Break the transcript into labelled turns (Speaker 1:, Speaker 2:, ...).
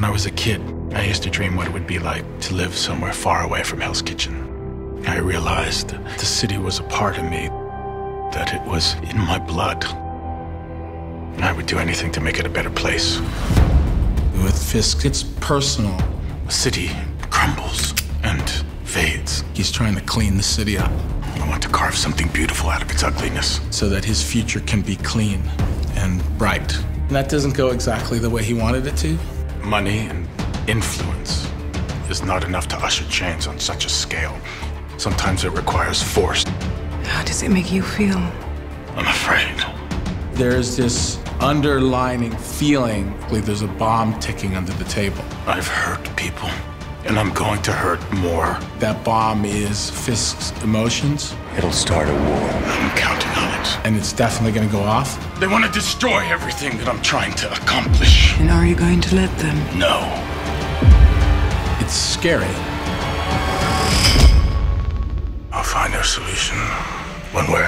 Speaker 1: I was a kid, I used to dream what it would be like to live somewhere far away from Hell's Kitchen. I realized the city was a part of me, that it was in my blood. And I would do anything to make it a better place. With Fisk, it's personal. The city crumbles and fades. He's trying to clean the city up. I want to carve something beautiful out of its ugliness so that his future can be clean and bright. And that doesn't go exactly the way he wanted it to. Money and influence is not enough to usher change on such a scale. Sometimes it requires force.
Speaker 2: How does it make you feel?
Speaker 1: I'm afraid. There's this underlining feeling like there's a bomb ticking under the table. I've hurt people, and I'm going to hurt more. That bomb is Fisk's emotions.
Speaker 3: It'll start a war.
Speaker 1: I'm counting on it. And it's definitely gonna go off. They want to destroy everything that I'm trying to accomplish.
Speaker 2: And are you going to let them?
Speaker 1: No. It's scary. I'll find a solution, one way